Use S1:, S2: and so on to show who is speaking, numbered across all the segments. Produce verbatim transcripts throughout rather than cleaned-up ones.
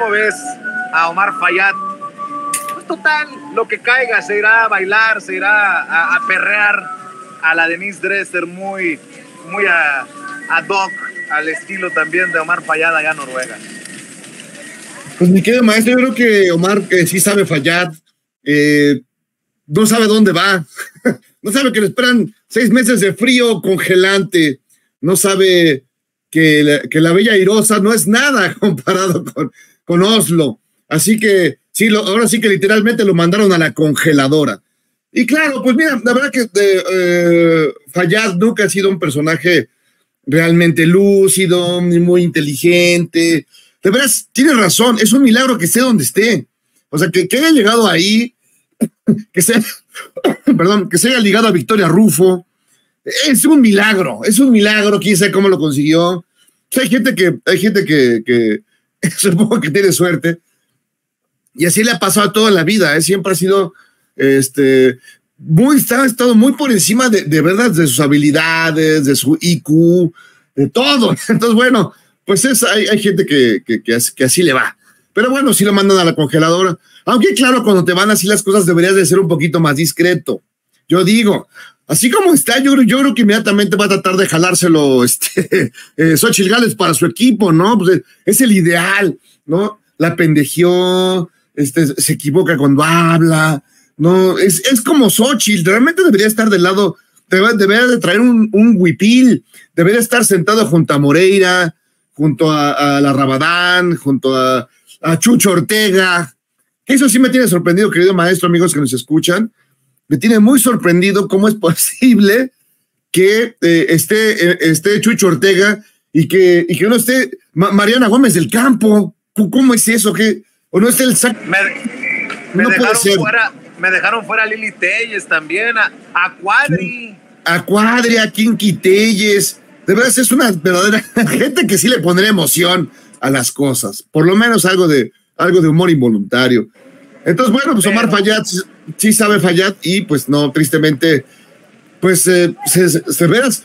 S1: ¿cómo ves a Omar Fayad? Pues total, lo que caiga, se irá a bailar, se irá a, a perrear a la Denise Dresser, muy, muy a, ad hoc, al estilo también de Omar Fayad allá en Noruega.
S2: Pues mi querido maestro, yo creo que Omar que sí sabe Fayad, eh, no sabe dónde va, no sabe que le esperan seis meses de frío congelante, no sabe que la, que la Bella Airosa no es nada comparado con, con Oslo, así que sí, lo, ahora sí que literalmente lo mandaron a la congeladora. Y claro, pues mira, la verdad que eh, eh, Fayad nunca ha sido un personaje realmente lúcido, muy inteligente. De veras, tiene razón, es un milagro que esté donde esté. O sea, que, que haya llegado ahí, que sea, perdón, que se haya ligado a Victoria Rufo, es un milagro, es un milagro, quién sabe cómo lo consiguió. O sea, hay gente que, hay gente que, que supongo que tiene suerte, y así le ha pasado toda la vida, ¿eh? Siempre ha sido, este, muy, ha estado muy por encima de, de verdad, de sus habilidades, de su I Q, de todo. Entonces, bueno, pues es, hay, hay gente que, que, que, así, que así le va. Pero bueno, sí lo mandan a la congeladora. Aunque claro, cuando te van así las cosas deberías de ser un poquito más discreto. Yo digo, así como está, yo, yo creo que inmediatamente va a tratar de jalárselo este, eh, Xochitl Gálvez para su equipo, ¿no? Pues es, es el ideal, ¿no? La pendejió, este, se equivoca cuando habla, ¿no? Es, es como Xochitl, realmente debería estar del lado, debería, debería de traer un, un huipil, debería estar sentado junto a Moreira, junto a, a la Rabadán, junto a, a Chucho Ortega. Eso sí me tiene sorprendido, querido maestro, amigos que nos escuchan. Me tiene muy sorprendido cómo es posible que eh, esté, eh, esté Chucho Ortega y que, y que no esté Ma Mariana Gómez del Campo. ¿Cómo es eso? ¿Qué? ¿O no esté el sac?
S1: Me, me,
S2: no
S1: dejaron fuera, me dejaron fuera a Lili Telles también, a, a Cuadri.
S2: A Cuadri, a Kinky Telles. De verdad es una verdadera gente que sí le pondría emoción a las cosas. Por lo menos algo de, algo de humor involuntario. Entonces, bueno, pues Omar Fayad sí sabe Fayad y pues no, tristemente, pues eh, se, se, se veras,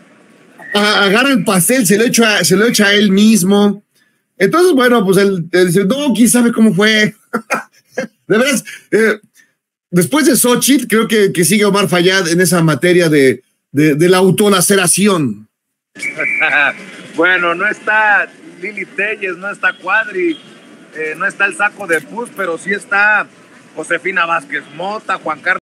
S2: a, agarra el pastel, se lo echa, se lo echa a él mismo. Entonces, bueno, pues él, él dice, no, quién sabe cómo fue. De veras, eh, después de Xochitl, creo que, que sigue Omar Fayad en esa materia de, de, de la autolaceración.
S1: Bueno, no está Lili Telles, no está Cuadri, eh, no está el saco de pus, pero sí está Josefina Vázquez Mota, Juan Carlos